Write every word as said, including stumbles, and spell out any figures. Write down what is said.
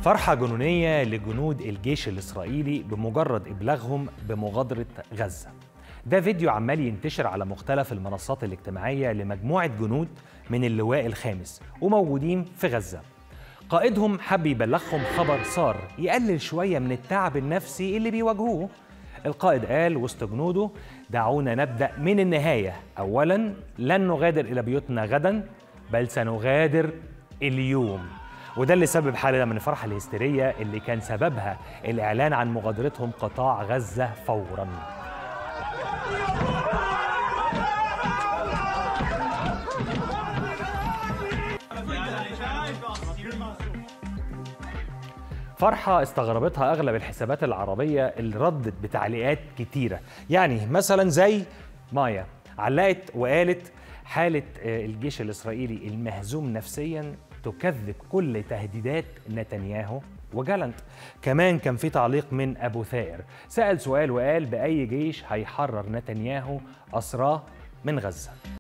فرحة جنونية لجنود الجيش الإسرائيلي بمجرد إبلاغهم بمغادرة غزة. ده فيديو عمال ينتشر على مختلف المنصات الاجتماعية لمجموعة جنود من اللواء الخامس وموجودين في غزة. قائدهم حب يبلغهم خبر صار يقلل شوية من التعب النفسي اللي بيواجهوه. القائد قال وسط جنوده: دعونا نبدأ من النهاية، أولاً لن نغادر إلى بيوتنا غداً بل سنغادر اليوم. وده اللي سبب حالة من الفرحة الهستيرية اللي كان سببها الإعلان عن مغادرتهم قطاع غزة فوراً. فرحة استغربتها أغلب الحسابات العربية اللي ردت بتعليقات كتيرة، يعني مثلا زي مايا علقت وقالت: حالة الجيش الإسرائيلي المهزوم نفسيا تكذب كل تهديدات نتنياهو. وجالنت كمان كان في تعليق من أبو ثائر سأل سؤال وقال: بأي جيش هيحرر نتنياهو أسراه من غزة؟